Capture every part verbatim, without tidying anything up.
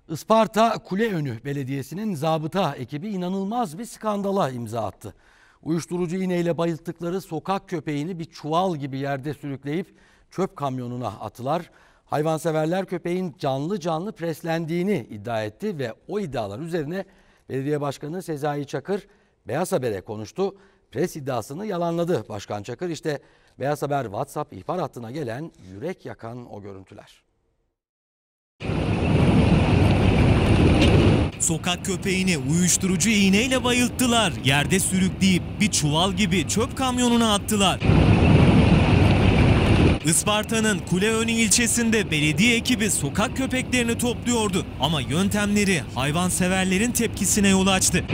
Isparta Kuleönü Belediyesi'nin zabıta ekibi inanılmaz bir skandala imza attı. Uyuşturucu iğneyle bayılttıkları sokak köpeğini bir çuval gibi yerde sürükleyip çöp kamyonuna attılar. Hayvanseverler köpeğin canlı canlı preslendiğini iddia etti ve o iddialar üzerine Belediye Başkanı Sezai Çakır Beyaz Haber'e konuştu. Pres iddiasını yalanladı Başkan Çakır. İşte Beyaz Haber WhatsApp ihbar hattına gelen yürek yakan o görüntüler. Sokak köpeğini uyuşturucu iğneyle bayılttılar. Yerde sürükleyip bir çuval gibi çöp kamyonuna attılar. Isparta'nın Kuleönü ilçesinde belediye ekibi sokak köpeklerini topluyordu. Ama yöntemleri hayvanseverlerin tepkisine yol açtı.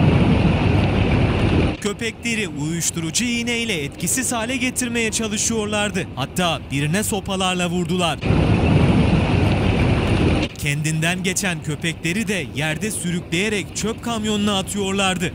Köpekleri uyuşturucu iğneyle etkisiz hale getirmeye çalışıyorlardı. Hatta birine sopalarla vurdular. Kendinden geçen köpekleri de yerde sürükleyerek çöp kamyonuna atıyorlardı.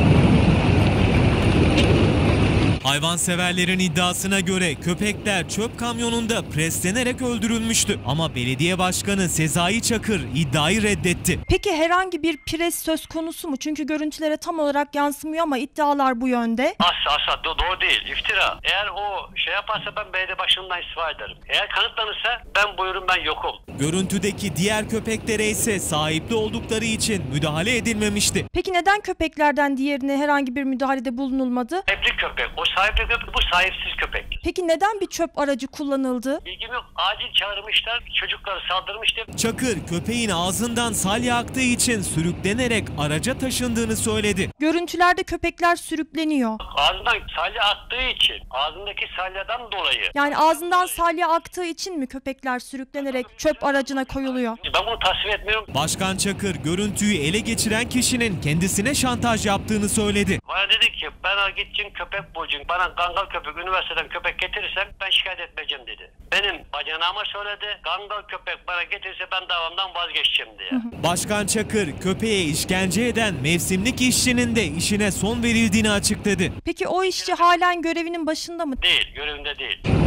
Hayvanseverlerin iddiasına göre köpekler çöp kamyonunda preslenerek öldürülmüştü. Ama belediye başkanı Sezai Çakır iddiayı reddetti. Peki herhangi bir pres söz konusu mu? Çünkü görüntülere tam olarak yansımıyor ama iddialar bu yönde. Asla asla doğru değil, iftira. Eğer o şey yaparsa ben belediye başkanından istifa ederim. Eğer kanıtlanırsa ben buyurun ben yokum. Görüntüdeki diğer köpeklere ise sahipli oldukları için müdahale edilmemişti. Peki neden köpeklerden diğerine herhangi bir müdahalede bulunulmadı? Sahipli köpek, o sahipli köpek, bu sahipsiz köpek. Peki neden bir çöp aracı kullanıldı? Bilgim yok, acil çağırmışlar, çocukları saldırmıştı. Çakır köpeğin ağzından salya aktığı için sürüklenerek araca taşındığını söyledi. Görüntülerde köpekler sürükleniyor. Ağzından salya aktığı için, ağzındaki salyadan dolayı. Yani ağzından salya aktığı için mi köpekler sürüklenerek çöp aracına koyuluyor? Ben bunu tasvip etmiyorum. Başkan Çakır görüntüyü ele geçiren kişinin kendisine şantaj yaptığını söyledi. Bana dedi ki bana gideceksin köpek bulacaksın, bana kangal köpek üniversiteden köpek getirirsen ben şikayet etmeyeceğim dedi. Benim bacanağıma söyledi, kangal köpek bana getirirse ben davamdan vazgeçeceğim diye. Başkan Çakır köpeğe işkence eden mevsimlik işçinin de işine son verildiğini açıkladı. Peki o işçi halen görevinin başında mı? Değil, görevinde değil.